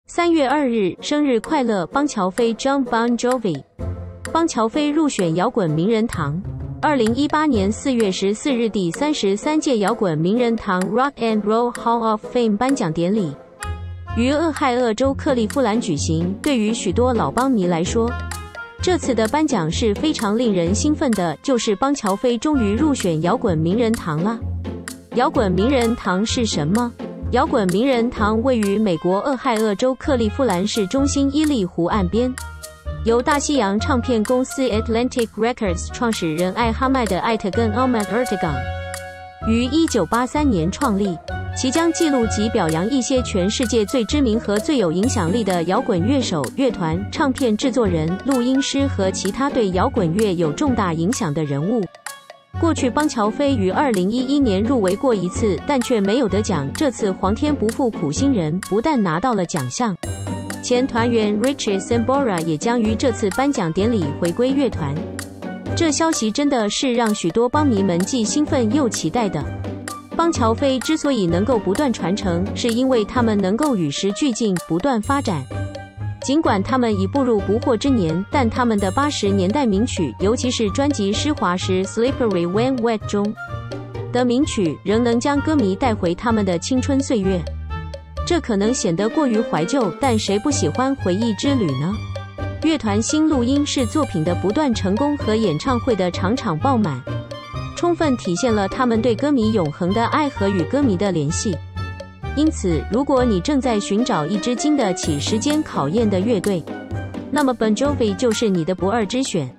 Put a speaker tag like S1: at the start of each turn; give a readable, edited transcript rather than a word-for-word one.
S1: 3月2日，生日快乐，邦乔飞 John Bon Jovi。邦乔飞入选摇滚名人堂。2018年4月14日，第33届摇滚名人堂 Rock and Roll Hall of Fame 颁奖典礼于俄亥俄州克利夫兰举行。对于许多老邦迷来说，这次的颁奖是非常令人兴奋的，就是邦乔飞终于入选摇滚名人堂了。摇滚名人堂是什么？摇滚名人堂位于美国俄亥俄州克利夫兰市中心伊利湖岸边，由大西洋唱片公司 Atlantic Records 创始人艾哈迈德·艾特跟 Ahmet Ertegun 于1983年创立，其将记录及表扬一些全世界最知名和最有影响力的摇滚乐手、乐团、唱片制作人、录音师和其他对摇滚乐有重大影响的人物。过去邦乔飞于2011年入围过一次，但却没有得奖。这次皇天不负苦心人，不但拿到了奖项，前团员 Richie Sambora 也将于这次颁奖典礼回归乐团。这消息真的是让许多邦迷们既兴奋又期待的。邦乔飞之所以能够不断传承，是因为他们能够与时俱进，不断发展。尽管他们已步入不惑之年，但他们的80年代名曲，尤其是专辑湿滑时 Slippery When Wet 中的名曲，仍能将歌迷带回他们的青春岁月。这可能显得过于怀旧，但谁不喜欢回忆之旅呢？乐团新录音是作品的不断成功和演唱会的场场爆满，充分体现了他们对歌迷永恒的爱和与歌迷的联系。因此，如果你正在寻找一支经得起时间考验的乐队，那么 Bon Jovi 就是你的不二之选。